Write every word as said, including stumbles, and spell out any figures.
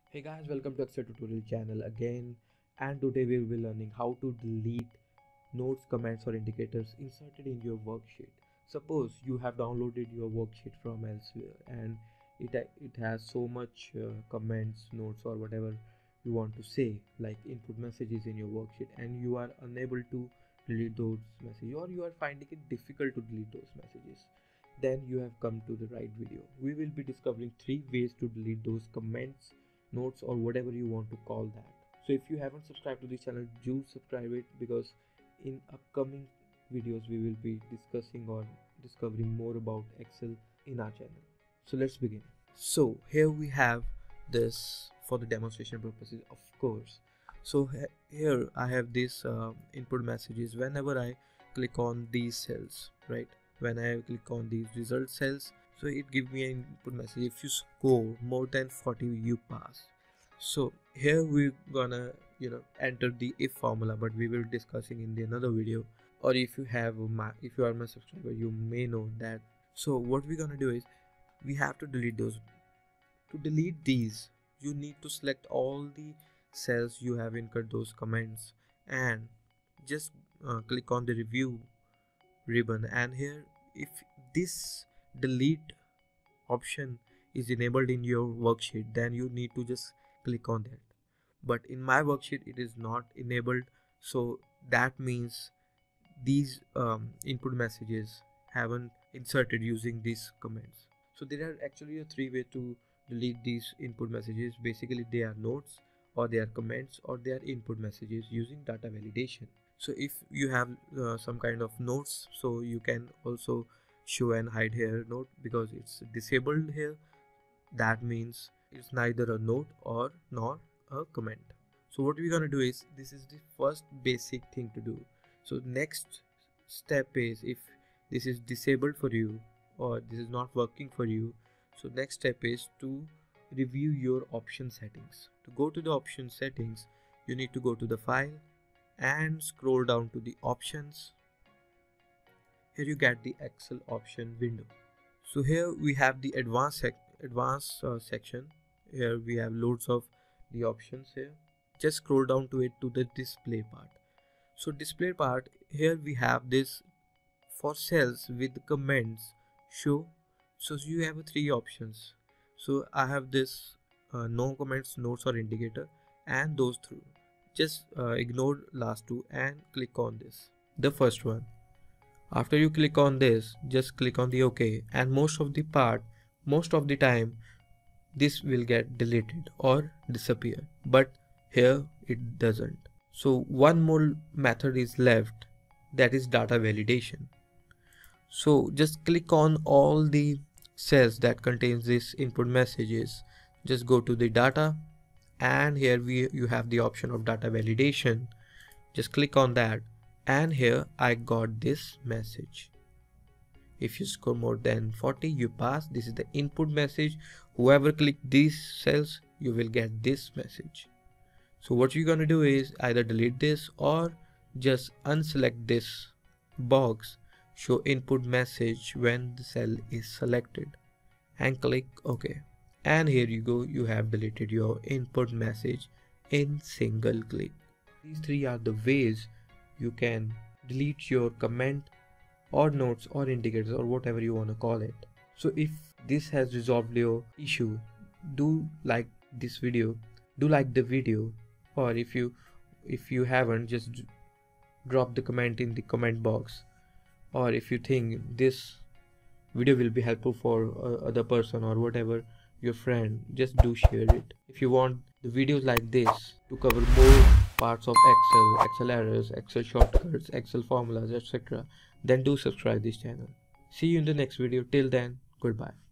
Hey guys, welcome to Excel tutorial channel again, and today we will be learning how to delete notes, comments or indicators inserted in your worksheet. Suppose you have downloaded your worksheet from elsewhere and it it has so much uh, comments, notes or whatever you want to say, like input messages in your worksheet, and you are unable to delete those messages, or you are finding it difficult to delete those messages. Then you have come to the right video. We will be discovering three ways to delete those comments, notes or whatever you want to call that. So if you haven't subscribed to this channel, do subscribe it, because in upcoming videos we will be discussing or discovering more about Excel in our channel. So let's begin. So here we have this for the demonstration purposes, of course. So here I have this uh, input messages. Whenever I click on these cells, right, when I click on these result cells, so it gives me an input message: if you score more than forty you pass. So here we're gonna you know enter the if formula, but we will be discussing in the another video. Or if you have my if you are my subscriber, you may know that. So what we're gonna do is we have to delete those. To delete these, you need to select all the cells you have incurred those comments and just uh, click on the review ribbon, and here if this delete option is enabled in your worksheet, then you need to just click on that. But in my worksheet it is not enabled, so that means these um, input messages haven't inserted using these comments. So there are actually a three way to delete these input messages. Basically they are notes, or they are comments, or they are input messages using data validation. So if you have uh, some kind of notes, so you can also show and hide here note, because it's disabled here. That means it's neither a note or nor a comment. So what we're gonna do is, this is the first basic thing to do. So next step is, if this is disabled for you or this is not working for you, so next step is to review your option settings. To go to the option settings, you need to go to the file and scroll down to the options. Here you get the Excel option window. So here we have the advanced sec advanced uh, section. Here we have loads of the options here. Just scroll down to it to the display part. So display part, here we have this for cells with comments show. So you have three options. So I have this uh, no comments, notes or indicator, and those through. Just uh, ignore last two and click on this, the first one. After you click on this, just click on the OK, and most of the part, most of the time this will get deleted or disappear, but here it doesn't. So one more method is left, that is data validation. So just click on all the cells that contains this input messages. Just go to the data, and here we you have the option of data validation. Just click on that, and here I got this message: if you score more than forty you pass. This is the input message. Whoever click these cells, you will get this message. So what you're gonna do is either delete this or just unselect this box, show input message when the cell is selected, and click OK. And here you go, you have deleted your input message in single click. These three are the ways you can delete your comment or notes or indicators or whatever you want to call it. So if this has resolved your issue, do like this video, do like the video, or if you if you haven't, just drop the comment in the comment box. Or if you think this video will be helpful for uh, other person or whatever your friend, just do share it. If you want the videos like this to cover more parts of Excel, Excel errors, Excel shortcuts, Excel formulas, et cetera, then do subscribe this channel. See you in the next video. Till then, goodbye.